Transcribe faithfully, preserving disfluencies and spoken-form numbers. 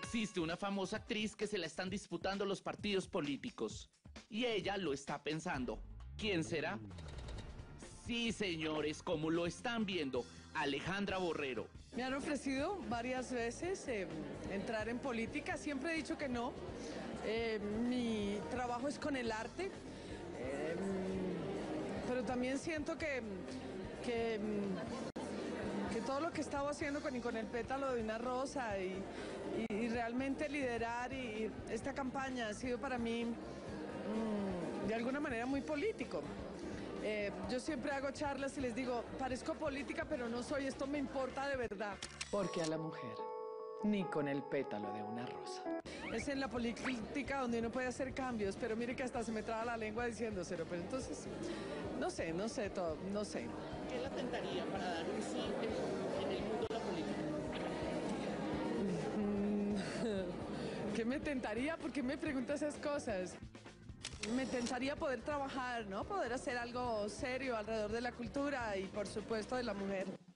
Existe una famosa actriz que se la están disputando los partidos políticos. Y ella lo está pensando. ¿Quién será? Sí, señores, como lo están viendo, Alejandra Borrero. Me han ofrecido varias veces eh, entrar en política, siempre he dicho que no. Eh, mi trabajo es con el arte, eh, pero también siento que, que, que todo lo que estaba haciendo con, con el pétalo de una rosa y, y, y realmente liderar y, y esta campaña ha sido para mí mmm, de alguna manera muy político. Eh, yo siempre hago charlas y les digo, parezco política, pero no soy, esto me importa de verdad. Porque a la mujer, ni con el pétalo de una rosa. Es en la política donde uno puede hacer cambios, pero mire que hasta se me traba la lengua diciéndoselo. Pero entonces, no sé, no sé todo, no sé. ¿Qué la tentaría para dar un sí en, en el mundo de la política? ¿Qué me tentaría? ¿Por qué me pregunta esas cosas? Me tentaría poder trabajar, ¿no? Poder hacer algo serio alrededor de la cultura y, por supuesto, de la mujer.